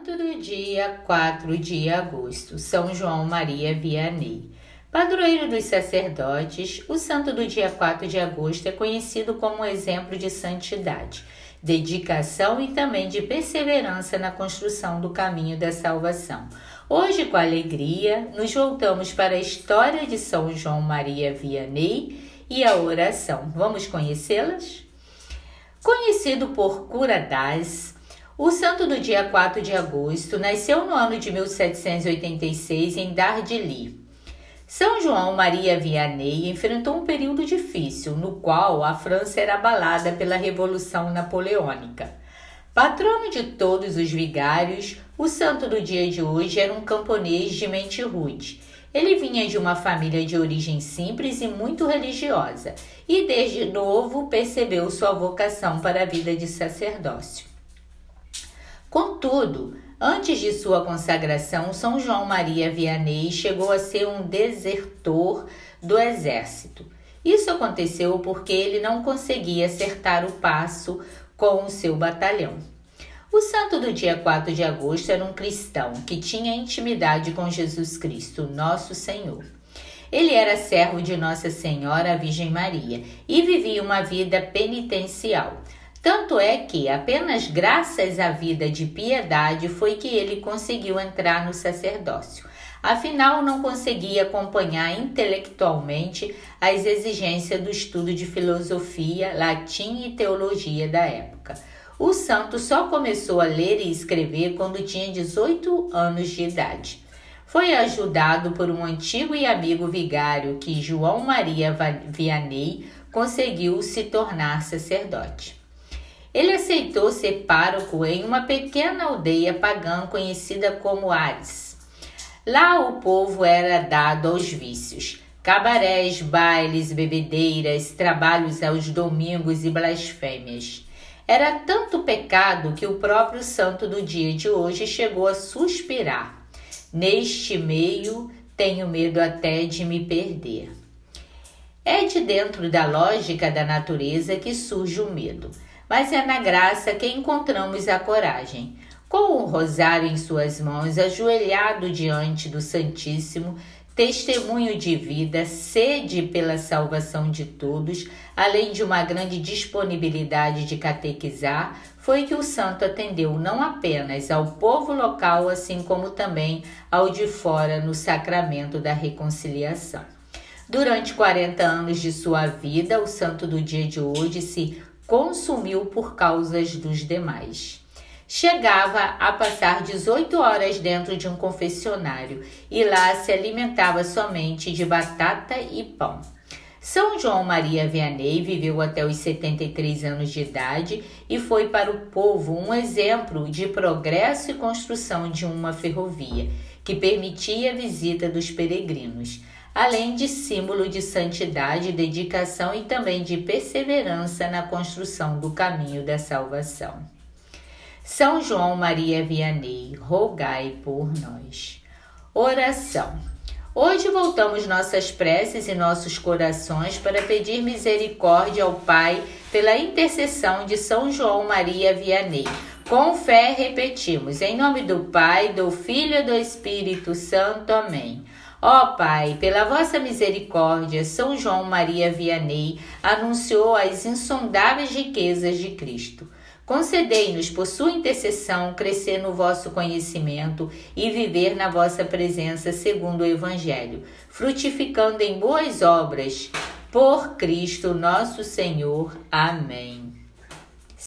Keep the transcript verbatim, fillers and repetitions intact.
Santo do dia quatro de agosto, São João Maria Vianney. Padroeiro dos sacerdotes, o santo do dia quatro de agosto é conhecido como exemplo de santidade, dedicação e também de perseverança na construção do caminho da salvação. Hoje, com alegria, nos voltamos para a história de São João Maria Vianney e a oração. Vamos conhecê-las? Conhecido por Cura das, o santo do dia quatro de agosto nasceu no ano de mil setecentos e oitenta e seis em Dardilly. São João Maria Vianney enfrentou um período difícil, no qual a França era abalada pela Revolução Napoleônica. Patrono de todos os vigários, o santo do dia de hoje era um camponês de mente rude. Ele vinha de uma família de origem simples e muito religiosa, e desde novo percebeu sua vocação para a vida de sacerdócio. Contudo, antes de sua consagração, São João Maria Vianney chegou a ser um desertor do exército. Isso aconteceu porque ele não conseguia acertar o passo com o seu batalhão. O santo do dia quatro de agosto era um cristão que tinha intimidade com Jesus Cristo, nosso Senhor. Ele era servo de Nossa Senhora, a Virgem Maria, e vivia uma vida penitencial. Tanto é que, apenas graças à vida de piedade, foi que ele conseguiu entrar no sacerdócio. Afinal, não conseguia acompanhar intelectualmente as exigências do estudo de filosofia, latim e teologia da época. O santo só começou a ler e escrever quando tinha dezoito anos de idade. Foi ajudado por um antigo e amigo vigário que João Maria Vianney conseguiu se tornar sacerdote. Ele aceitou ser pároco em uma pequena aldeia pagã conhecida como Ades. Lá o povo era dado aos vícios, cabarés, bailes, bebedeiras, trabalhos aos domingos e blasfêmias. Era tanto pecado que o próprio santo do dia de hoje chegou a suspirar. Neste meio, tenho medo até de me perder. É de dentro da lógica da natureza que surge o medo. Mas é na graça que encontramos a coragem. Com o rosário em suas mãos, ajoelhado diante do Santíssimo, testemunho de vida, sede pela salvação de todos, além de uma grande disponibilidade de catequizar, foi que o santo atendeu não apenas ao povo local, assim como também ao de fora no sacramento da reconciliação. Durante quarenta anos de sua vida, o santo do dia de hoje se consumiu por causas dos demais. Chegava a passar dezoito horas dentro de um confessionário e lá se alimentava somente de batata e pão. São João Maria Vianney viveu até os setenta e três anos de idade e foi para o povo um exemplo de progresso e construção de uma ferrovia que permitia a visita dos peregrinos, além de símbolo de santidade, dedicação e também de perseverança na construção do caminho da salvação. São João Maria Vianney, rogai por nós. Oração. Hoje voltamos nossas preces e nossos corações para pedir misericórdia ao Pai pela intercessão de São João Maria Vianney. Com fé repetimos, em nome do Pai, do Filho e do Espírito Santo. Amém. Ó Pai, pela vossa misericórdia, São João Maria Vianney anunciou as insondáveis riquezas de Cristo. Concedei-nos, por sua intercessão, crescer no vosso conhecimento e viver na vossa presença segundo o Evangelho, frutificando em boas obras. Por Cristo nosso Senhor. Amém.